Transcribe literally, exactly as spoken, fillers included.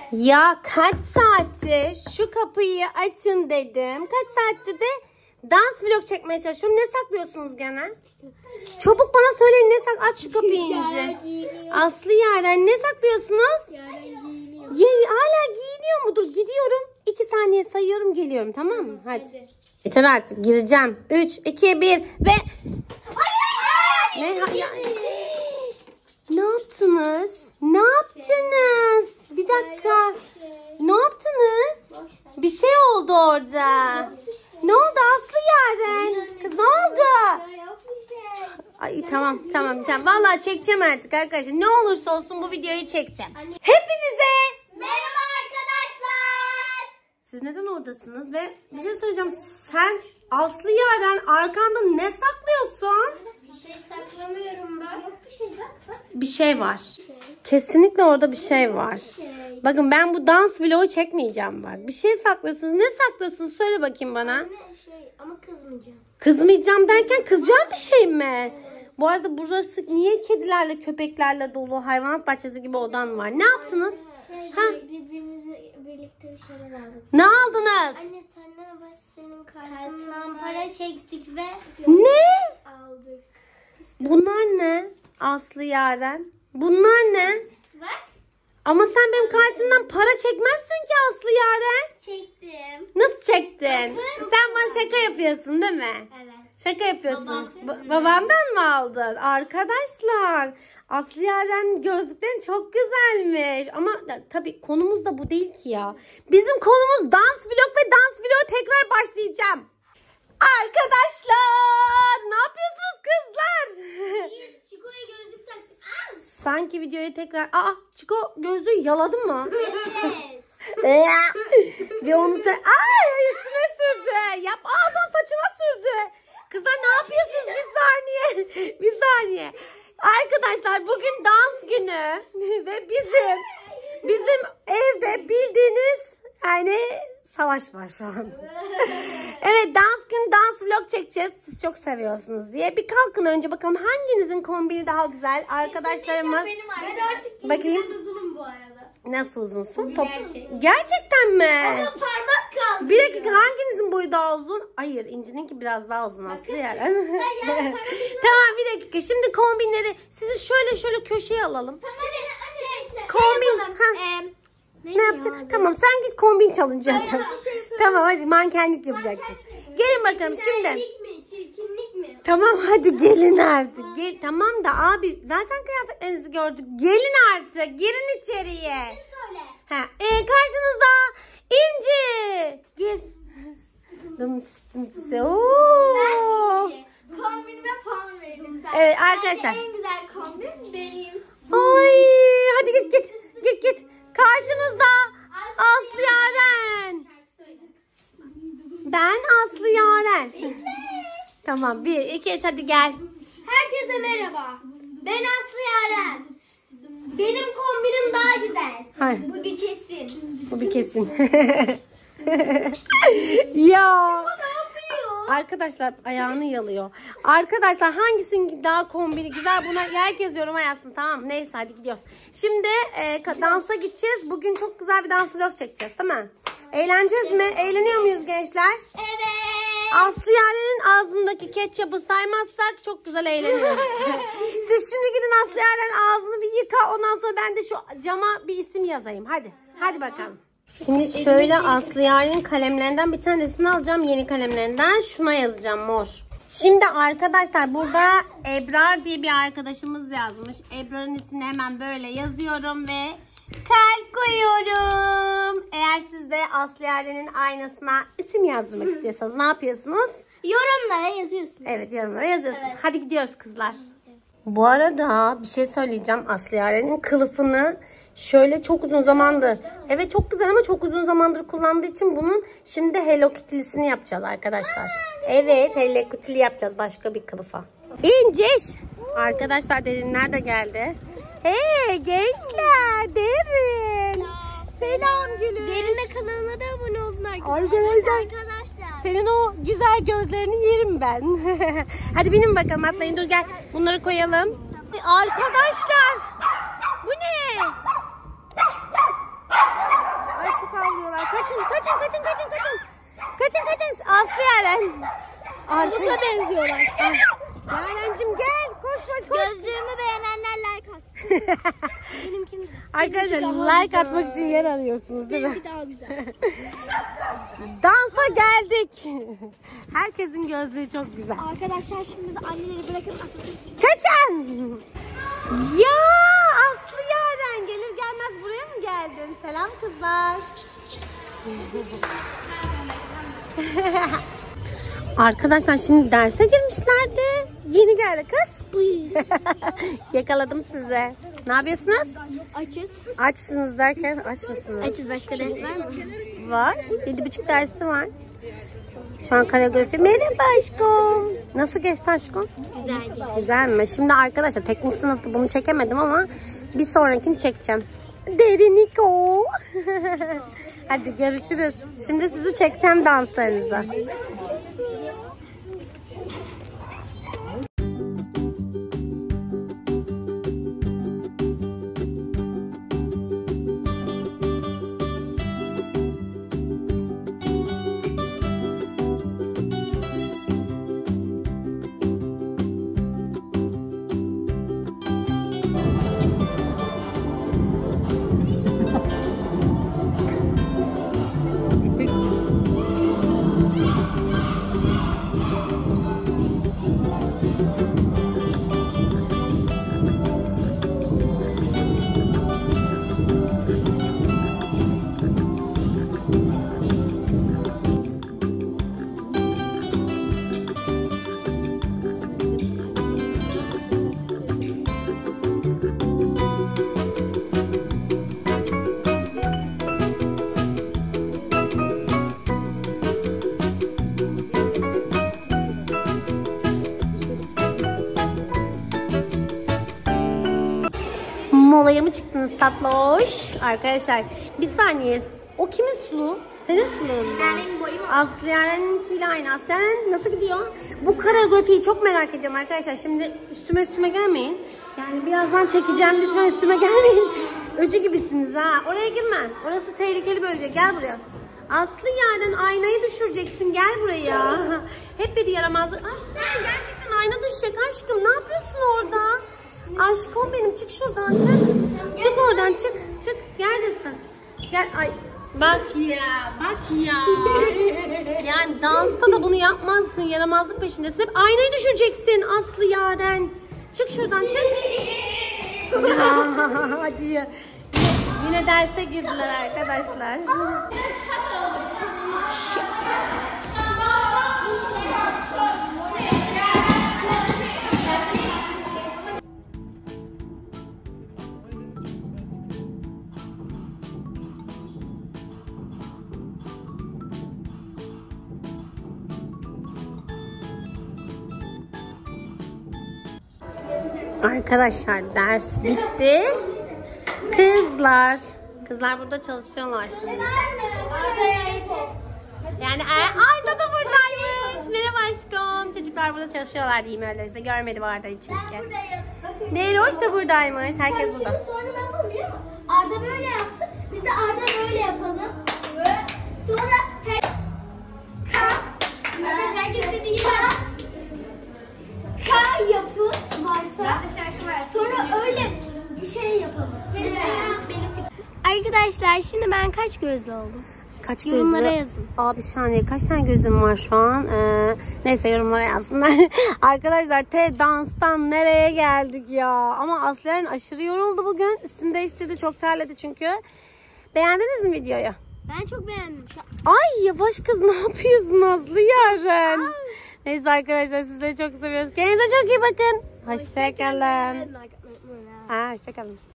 Ya kaç saattir şu kapıyı açın dedim. Kaç saattir de dans vlog çekmeye çalışıyorum. Ne saklıyorsunuz gene? Çabuk bana söyleyin, ne sak? Aç şu kapıyı ince. Aslı Yaren, ne saklıyorsunuz? Yaren giyiniyor. Ye, hala giyiniyor mudur? Gidiyorum. iki saniye sayıyorum, geliyorum, tamam mı? Hadi. Hadi. Yeter artık, gireceğim. üç, iki, bir ve... Ne? Ya... Ne yaptınız? Ne yaptınız? Bir dakika. Ne yaptınız? Bir şey oldu orada. Ne oldu Aslı Yaren? Kız ne oldu? Ay tamam tamam tamam. Vallahi çekeceğim artık arkadaşlar. Ne olursa olsun bu videoyu çekeceğim. Hepinize merhaba arkadaşlar. Siz neden oradasınız? Ve bir şey söyleyeceğim. Sen Aslı Yaren arkanda ne saklıyorsun? Bir şey saklamıyorum ben. Yok bir şey, bak bak. Bir şey var. Kesinlikle orada bir şey var. Şey. Bakın ben bu dans vlogu çekmeyeceğim bak. Bir şey saklıyorsunuz. Ne saklıyorsunuz? Söyle bakayım bana. Anne şey ama kızmayacağım. Kızmayacağım derken kızacağım bir şey mi? Bu arada burası niye kedilerle köpeklerle dolu, hayvanat bahçesi gibi odan var? Ne yaptınız? Şey, Ha? birbirimize birlikte bir şeyler aldık. Ne aldınız? Anne senle baş senin kartından para çektik ve Ne? aldık. Bunlar ne? Aslı Yaren. Bunlar ne? Bak. Ama sen benim kartımdan para çekmezsin ki Aslı Yaren. Çektim. Nasıl çektin? Sen bana şaka yapıyorsun değil mi? Evet. Şaka yapıyorsun. Babam Ba- babandan mı aldın? Arkadaşlar, Aslı Yaren gözlüklerin çok güzelmiş. Ama da, tabii konumuz da bu değil ki ya. Bizim konumuz dans vlog ve dans vlogu tekrar başlayacağım. Arkadaşlar, ne yapıyorsunuz kızlar? Biz Çiko'ya gözlük taktık. Aa! Sanki videoyu tekrar... Aa, Çiko gözlüğü yaladın mı? Evet. Ve onu sen... Ay, üstüne sürdü. Yap. Aa, don saçına sürdü. Kızlar ne yapıyorsunuz? Bir saniye. Bir saniye. Arkadaşlar bugün dans günü. Ve bizim bizim evde bildiğiniz yani savaş var şu an. Evet, dans günü dans vlog çekeceğiz. Siz çok seviyorsunuz diye. Bir kalkın önce bakalım hanginizin kombini daha güzel. Arkadaşlarımız. Ben artık bakayım. uzunum bu arada. Nasıl uzunsun? Bu Top... gerçek. Gerçekten mi? Ama parmak kaldı. Bir dakika, hanginizin boyu daha uzun? Hayır, İnci'ninki biraz daha uzun Aslı Yaren. Tamam, bir dakika. Şimdi kombinleri sizi şöyle şöyle köşeye alalım. Tamam hadi şey, Kombin. şey Ha. Ee, Ne yapacaksın? Tamam, sen git kombin challenge yapacaksın. Tamam, hadi mankenlik yapacaksın. Gelin bakalım şimdi. Güzellik mi? Çirkinlik mi? Tamam, hadi gelin artık. Gel, tamam da abi zaten kıyafetlerinizi gördük. Gelin artık. Girin içeriye. Söyle. Ha, e, karşınızda İnci. Gir. Dım dım dım. Oo. Kombinime puan verelim sen. Evet arkadaşlar. Bence en güzel kombin benim. Ay, hadi git git. Git git. Karşınızda Aslı Yaren. Ben Aslı Yaren. Tamam, bir, iki, üç, hadi gel. Herkese merhaba. Ben Aslı Yaren. Benim kombinim daha güzel. Hayır. Bu bir kesin. Bu bir kesin. Ya. Arkadaşlar ayağını yalıyor. Arkadaşlar hangisinin daha kombini güzel, buna herkes yoruma yazsın, tamam mı? Neyse hadi gidiyoruz. Şimdi e, dansa gideceğiz. Bugün çok güzel bir dans vlog çekeceğiz, tamam mı? Eğleneceğiz mi? Eğleniyor muyuz gençler? Evet. Aslı Yaren'in ağzındaki ketçapı saymazsak çok güzel eğleniyoruz. Siz şimdi gidin Aslı Yaren'in ağzını bir yıka. Ondan sonra ben de şu cama bir isim yazayım. Hadi. Hadi bakalım. Şimdi şöyle Aslı Yaren'in kalemlerinden bir tanesini alacağım. Yeni kalemlerinden. Şuna yazacağım, mor. Şimdi arkadaşlar burada Ebrar diye bir arkadaşımız yazmış. Ebrar'ın ismini hemen böyle yazıyorum ve kalp koyuyorum. Eğer siz de Aslı Yaren'in aynasına isim yazdırmak istiyorsanız ne yapıyorsunuz? Yorumlara yazıyorsunuz. Evet, yorumlara yazıyorsunuz. Evet. Hadi gidiyoruz kızlar. Bu arada bir şey söyleyeceğim. Aslı Yaren'in kılıfını şöyle çok uzun zamandır. Evet, çok güzel ama çok uzun zamandır kullandığı için bunun şimdi Hello Kitty'lisini yapacağız arkadaşlar. Evet, Hello Kitty'li yapacağız başka bir kılıfa. İnciş. Arkadaşlar Derinler de geldi. Hey gençler, Derin. Selam gülüm. Derin'e kanalına da abone olun arkadaşlar. Arkadaşlar. arkadaşlar. Senin o güzel gözlerini yerim ben. Hadi binin bakalım, atlayın, dur gel. Bunları koyalım. Arkadaşlar. Bu ne? Kaçın kaçın kaçın kaçın. Kaçın kaçın. Aslı Yaren. Armut'a benziyorlar. Yaren'cim gel. Koş koş koş. Gözlüğümü beğenenler like atsın. Benimkini de. Arkadaşlar Benimki daha like güzel. atmak için yer arıyorsunuz değil mi? Benimki daha güzel. Dansa geldik. Herkesin gözlüğü çok güzel. Arkadaşlar şimdi biz anneleri bırakıp asıldık. Kaçın. Ya Aslı Yaren gelir gelmez buraya mı geldin? Selam kızlar. Arkadaşlar şimdi derse girmişlerdi. Yeni geldi kız. Yakaladım sizi. Ne yapıyorsunuz? Açız. Açsınız derken aç mısınız? Açız, başka ders var mı? Var. Yedi buçuk dersi var. Şu an koreografi. Merhaba aşkım. Nasıl geçti aşkım? Güzeldi. Güzel mi? Şimdi arkadaşlar teknik sınıfta bunu çekemedim ama bir sonrakini çekeceğim. Deriniko. Hadi görüşürüz. Şimdi sizi çekeceğim danslarınıza. Molaya mı çıktınız tatloş? Arkadaşlar bir saniye. O kimin suluğu? Senin suluğun mu? Benim boyum o. Aslı Yaren'inkiyle aynı. Aslı Yaren nasıl gidiyor? Bu koreografiyi çok merak ediyorum arkadaşlar. Şimdi üstüme üstüme gelmeyin. Yani birazdan çekeceğim, lütfen üstüme gelmeyin. Öcü gibisiniz ha. Oraya girme. Orası tehlikeli bölge. Gel buraya. Aslı Yaren aynayı düşüreceksin. Gel buraya. Hep bir yaramazlık. Ay sen gerçekten ayna düşecek aşkım. Ne yapıyorsun orada? Aşkım benim, çık şuradan, çık. Çık oradan, çık. Çık. Neredesin? Gel. Ay. Bak ya. Bak ya. Yani dansta da bunu yapmazsın. Yaramazlık peşindesin. Hep aynayı düşüreceksin Aslı Yaren. Çık şuradan, çık. Ya, hadi ya. Yine derse girdiler arkadaşlar. Arkadaşlar ders bitti. Kızlar. Kızlar burada çalışıyorlar şimdi. Yani e, Arda da buradaymış. Merhaba aşkım. Çocuklar burada çalışıyorlar diyeyim öyleyse. Görmedim Arda'yı çünkü. Neyroş da buradaymış. Herkes burada. Sonra ne yapalım biliyor musun? Arda böyle yapsın. Biz de Arda böyle yapalım. Sonra her... K. Arkadaşlar herkes dediği gibi. K yapı varsa. Şarkı var. Sonra öyle bir şey yapalım. Arkadaşlar şimdi ben kaç gözlü oldum? Kaç Yorumlara gözlü? yazın. Aa bir saniye, kaç tane gözüm var şu an? Ee, neyse yorumlara yazsınlar. Arkadaşlar te danstan nereye geldik ya? Ama Aslı Yaren aşırı yoruldu bugün. Üstünü değiştirdi, çok terledi çünkü. Beğendiniz mi videoyu? Ben çok beğendim. Ay yavaş kız, ne yapıyorsun Aslı Yaren? Neyse arkadaşlar, sizleri çok seviyoruz. Kendinize çok iyi bakın. Hoşçakalın. Hoşçakalın. Ha, hoşçakalın.